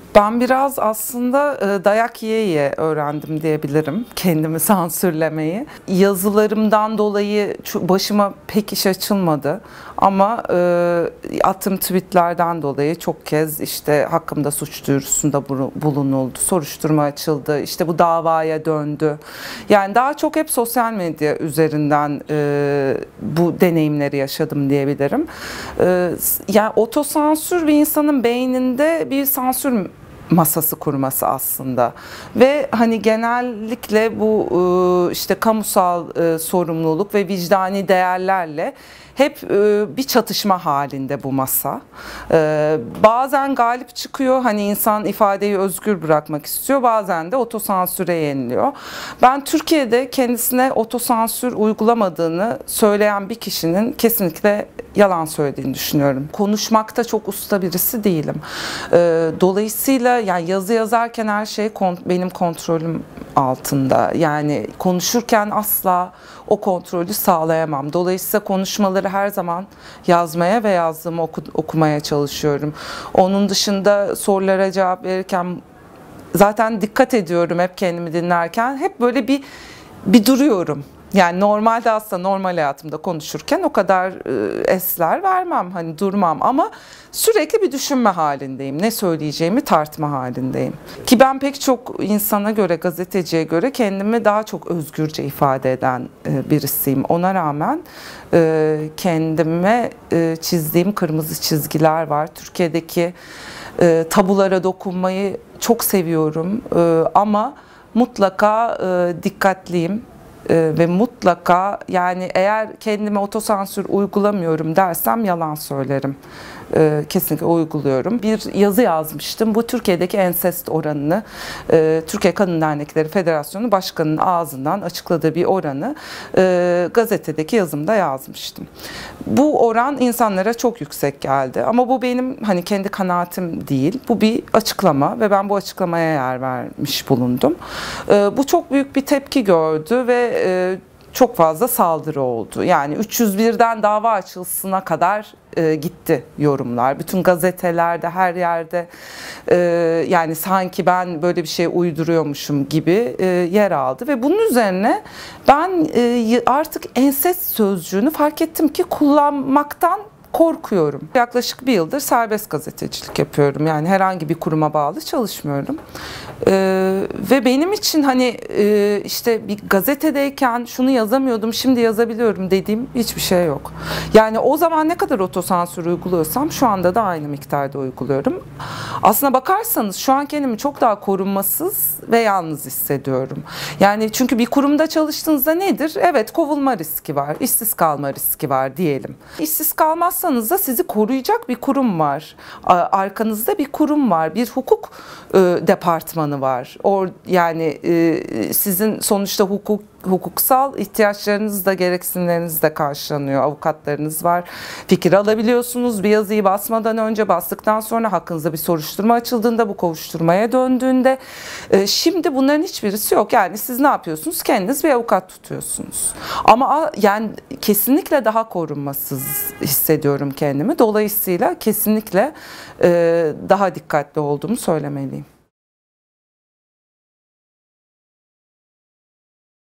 Ben biraz aslında dayak yiye yiye öğrendim diyebilirim kendimi sansürlemeyi. Yazılarımdan dolayı başıma pek iş açılmadı ama attığım tweetlerden dolayı çok kez işte hakkımda suç duyurusunda bulunuldu, soruşturma açıldı, işte bu davaya döndü. Yani daha çok hep sosyal medya üzerinden bu deneyimleri yaşadım diyebilirim. Yani otosansür bir insanın beyninde bir sansür masası kurması aslında ve hani genellikle bu işte kamusal sorumluluk ve vicdani değerlerle hep bir çatışma halinde bu masa. Bazen galip çıkıyor, hani insan ifadeyi özgür bırakmak istiyor, bazen de otosansüre yeniliyor. Ben Türkiye'de kendisine otosansür uygulamadığını söyleyen bir kişinin kesinlikle yalan söylediğini düşünüyorum. Konuşmakta çok usta birisi değilim. Dolayısıyla yani yazı yazarken her şey benim kontrolüm altında. Yani konuşurken asla o kontrolü sağlayamam. Dolayısıyla konuşmaları her zaman yazmaya ve yazdığımı okumaya çalışıyorum. Onun dışında sorulara cevap verirken zaten dikkat ediyorum hep kendimi dinlerken. Hep böyle bir duruyorum. Yani normalde aslında normal hayatımda konuşurken o kadar esler vermem, hani durmam ama sürekli bir düşünme halindeyim. Ne söyleyeceğimi tartma halindeyim. Ki ben pek çok insana göre, gazeteciye göre kendimi daha çok özgürce ifade eden birisiyim. Ona rağmen kendime çizdiğim kırmızı çizgiler var. Türkiye'deki tabulara dokunmayı çok seviyorum ama mutlaka dikkatliyim. Ve mutlaka, yani eğer kendime otosansür uygulamıyorum dersem yalan söylerim. Kesinlikle uyguluyorum. Bir yazı yazmıştım. Bu Türkiye'deki ensest oranını, Türkiye Kadın Dernekleri Federasyonu Başkanı'nın ağzından açıkladığı bir oranı gazetedeki yazımda yazmıştım. Bu oran insanlara çok yüksek geldi. Ama bu benim hani kendi kanaatim değil. Bu bir açıklama ve ben bu açıklamaya yer vermiş bulundum. Bu çok büyük bir tepki gördü ve çok fazla saldırı oldu. Yani 301'den dava açılsına kadar gitti yorumlar. Bütün gazetelerde, her yerde yani sanki ben böyle bir şey uyduruyormuşum gibi yer aldı. Ve bunun üzerine ben artık ensest sözcüğünü fark ettim ki kullanmaktan korkuyorum. Yaklaşık bir yıldır serbest gazetecilik yapıyorum. Yani herhangi bir kuruma bağlı çalışmıyorum. Ve benim için hani işte bir gazetedeyken şunu yazamıyordum, şimdi yazabiliyorum dediğim hiçbir şey yok. Yani o zaman ne kadar otosansür uyguluyorsam şu anda da aynı miktarda uyguluyorum. Aslına bakarsanız şu an kendimi çok daha korunmasız ve yalnız hissediyorum. Yani çünkü bir kurumda çalıştığınızda nedir? Evet, kovulma riski var, işsiz kalma riski var diyelim. İşsiz kalmazsanız da sizi koruyacak bir kurum var. Arkanızda bir kurum var, bir hukuk departmanı var. Yani sizin sonuçta hukuksal ihtiyaçlarınız da gereksinimleriniz de karşılanıyor. Avukatlarınız var. Fikir alabiliyorsunuz. Bir yazıyı basmadan önce, bastıktan sonra, hakkınızda bir soruşturma açıldığında, bu kovuşturmaya döndüğünde. Şimdi bunların hiçbirisi yok. Yani siz ne yapıyorsunuz? Kendiniz bir avukat tutuyorsunuz. Ama yani kesinlikle daha korunmasız hissediyorum kendimi. Dolayısıyla kesinlikle daha dikkatli olduğumu söylemeliyim.